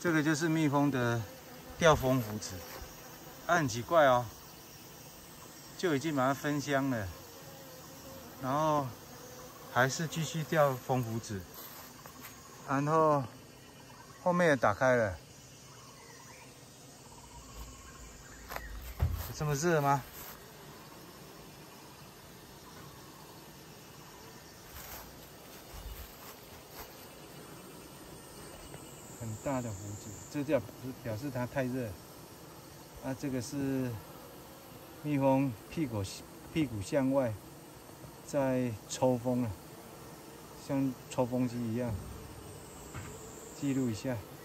这个就是蜜蜂的吊蜂符纸，很奇怪哦，就已经把它分香了，然后还是继续吊蜂符纸，然后后面也打开了，有这么热吗？ 很大的胡子，这表示它太热。啊，这个是蜜蜂屁股向外，在抽风啊，像抽风机一样，记录一下。